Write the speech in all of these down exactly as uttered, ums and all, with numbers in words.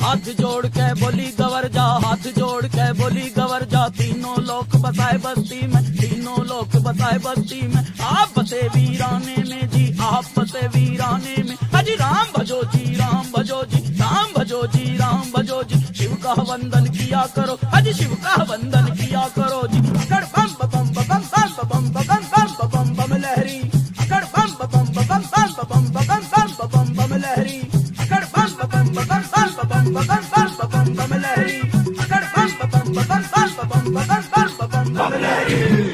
हाथ जोड़ के बोली गवर जा, हाथ जोड़ के बोली गवर जा। तीनों लोग बसाए बस्ती में, तीनों लोग बसाए बस्ती में। आप बसे वीराने में जी, आप बसे वीराने में। अजी राम भजो जी, राम भजो जी, राम भजो जी, राम भजो जी। शिव का वंदन किया करो, अजी शिव का वंदन किया करो जी। अकड़ बम बम बम बम बम बम बम बम बम लहरी, अकड़ बम बम बम बम बम बम बम बम लहरी, अकड़ बम बम बम बम बम बम बम लहरी, अकड़ बम बम बम बम बम लहरी।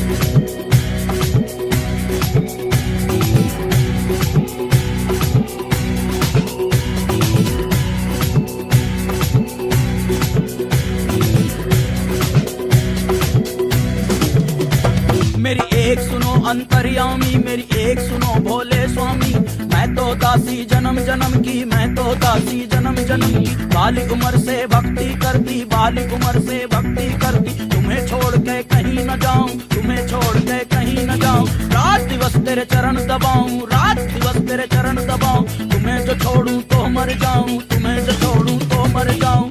मेरी एक सुनो अंतर्यामी, मेरी एक सुनो भोले स्वामी। मैं तो दासी जन्म जन्म की, मैं तो दासी जन्म जन्म की। बालिक उम्र से भक्ति करती, बालिक उम्र से भक्ति करती। तुम्हें छोड़ के कहीं न जाऊं, तुम्हें छोड़ के कहीं न जाऊं। रात दिवस तेरे चरण दबाऊं, रात दिवस तेरे चरण दबाऊं। तुम्हें जो छोड़ूं तो मर जाऊं, तुम्हें जो छोड़ूं तो मर जाऊं।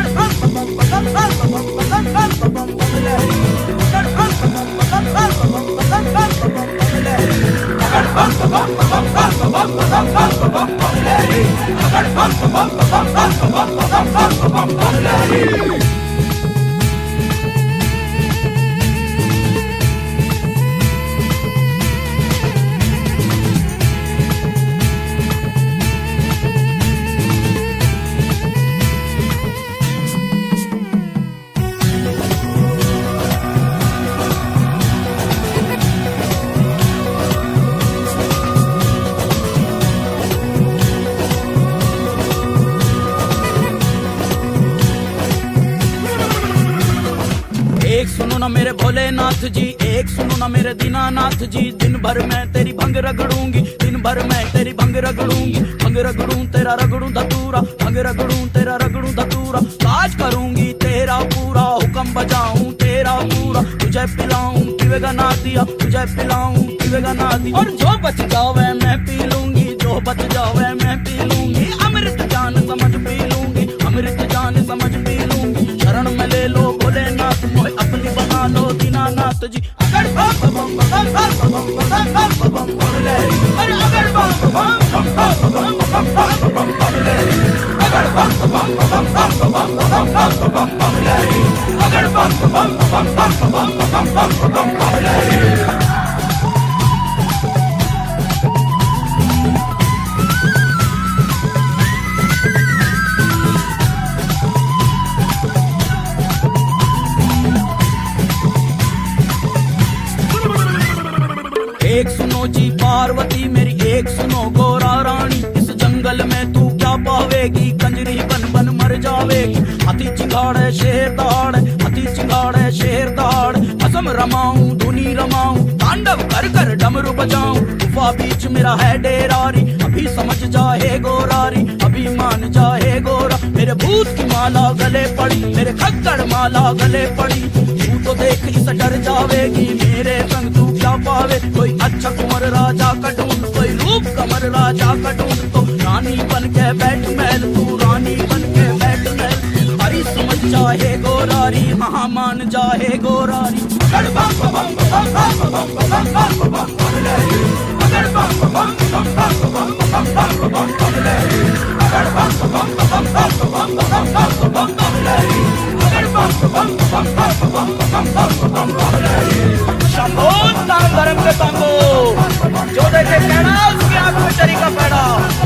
एक सुनो ना मेरे भोलेनाथ जी, एक सुनो ना मेरे दीनानाथ जी। दिन भर मैं तेरी भंग रगड़ूंगी, दिन भर मैं तेरी भंग रगड़ूंगी। भंग रगड़ूं तेरा रगड़ूं धतूरा, भंग रगड़ूं तेरा रगड़ूं धतूरा। काज करूंगी तेरा पूरा, हुक्म बजाऊं तेरा पूरा। तुझे पिलाऊं पीवेगा ना दिया, तुझे पिलाऊं पीवेगा ना दिया। और जो बच जावे मैं पी लूंगी, जो बच जावे मैं पी लूंगी। अमृत जान समझ पी लूंगी, अमृत जान समझ पी लूंगी। शरण में ले लो भोलेनाथ, मोहे अपनी बना लो दीनानाथ जी। अगर बम बम बम बम बम बम बम लहरी, अरे अगर बम बम बम बम बम बम बम लहरी, अगर बम बम बम बम बम बम बम लहरी, अगर बम बम बम बम बम बम लहरी। एक सुनो जी पार्वती मेरी, एक सुनो गोरा रानी। इस जंगल में तू क्या पावेगी, कंजरी बन बन मर जावेगी। हाथी चिंगाड़े शेर दहाड़े, हाथी चिंगाड़े शेर दहाड़े। असम रमाऊं धुनी रमाऊं, तांडव कर कर डमरू बजाऊं। गुफा बीच मेरा है डेरारी, अभी समझ जाए गोरारी, अभी मान जाए गोरा। मेरे भूत की माला गले पड़ी, मेरे खक्कड़ माला गले पड़ी। तू तो देख इस डर जावेगी, मेरे संग तू क्या पावे। कोई अच्छा कुंवर राजा का ढूंढ, कोई रूप कमर राजा का ढूंढ। तो रानी बन के बैठ महल, तू रानी बन के बैठ महल। हरी समझ जाए गोरारी, हाँ मान जाए गोरारी। अगर बम बम बम बम बम बम बम लहरी, अगर बम बम बम बम बम बम लहरी, अगर बम बम बम बम बम बम लहरी, अगर बम बम बम बम बम लहरी। शंभो तांग धर्म के तांगो, जो देखे कहना उसकी आंख में चरी का पैड़ा।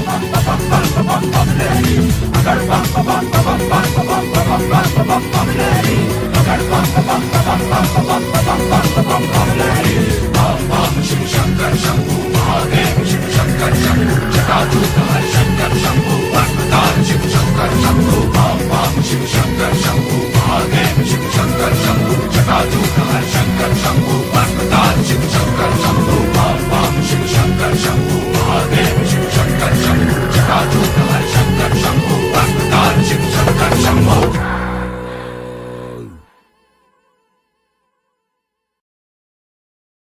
अगर बम बम बम बम बम लहरी, अगर बम बम बम बम लहरी। बम बम शिव शंकर शंभू महादेव, शिव शंकर शंभू जटाजूट हर शंकर शंभू भस्मदार शिव शंकर शंभू। बम बम शिव शंकर शंभू महादेव, शिव शंकर शंभू जटाजूट हर शंकर शंभू भस्मदार शिव शंकर शंभू।